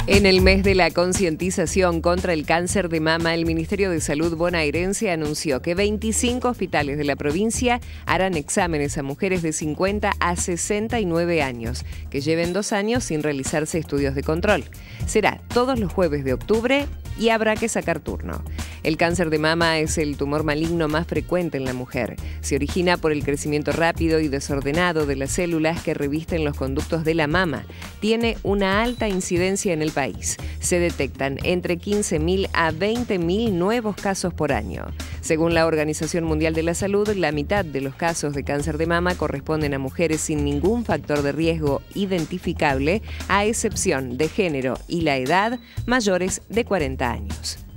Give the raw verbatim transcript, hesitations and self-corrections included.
En el mes de la concientización contra el cáncer de mama, el Ministerio de Salud bonaerense anunció que veinticinco hospitales de la provincia harán exámenes a mujeres de cincuenta a sesenta y nueve años, que lleven dos años sin realizarse estudios de control. Será todos los jueves de octubre y habrá que sacar turno. El cáncer de mama es el tumor maligno más frecuente en la mujer. Se origina por el crecimiento rápido y desordenado de las células que revisten los conductos de la mama. Tiene una alta incidencia en el país. Se detectan entre quince mil a veinte mil nuevos casos por año. Según la Organización Mundial de la Salud, la mitad de los casos de cáncer de mama corresponden a mujeres sin ningún factor de riesgo identificable, a excepción de género y la edad, mayores de cuarenta años.